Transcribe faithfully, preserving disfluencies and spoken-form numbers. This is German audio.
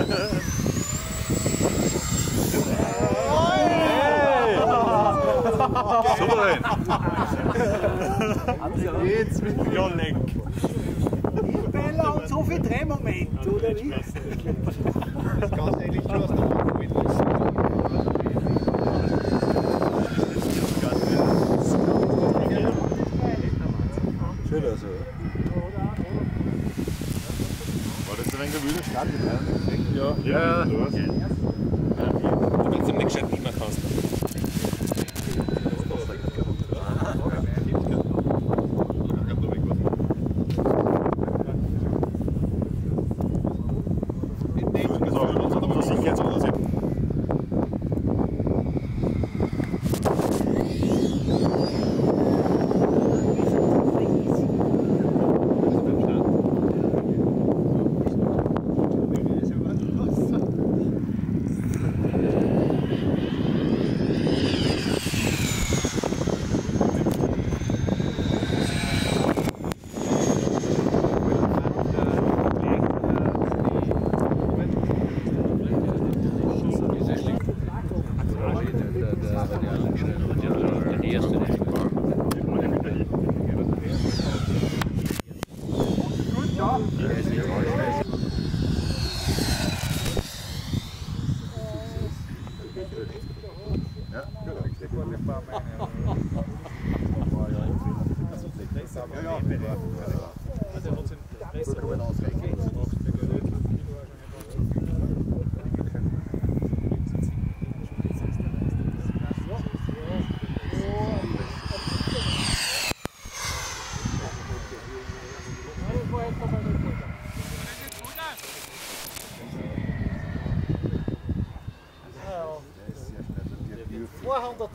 Souverän! Jetzt mit Ja, leck! Bella und so viel Drehmoment, oder wie? Das kannst du eigentlich schon aus der Hand mitlassen. Schön also. War das ein wenig eine wilde Stadt mit rein? Ja. Ja, ja. Damit du nicht gescheit nicht mehr kannst. zweihundert